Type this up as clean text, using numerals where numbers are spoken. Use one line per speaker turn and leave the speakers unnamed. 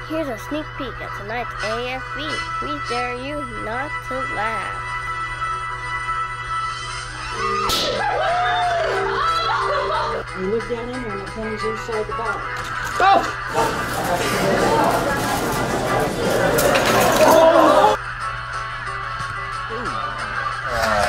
Here's a sneak peek at tonight's AFV. We dare you not to laugh.
You look down in there and the penny's inside the bottle.
Oh!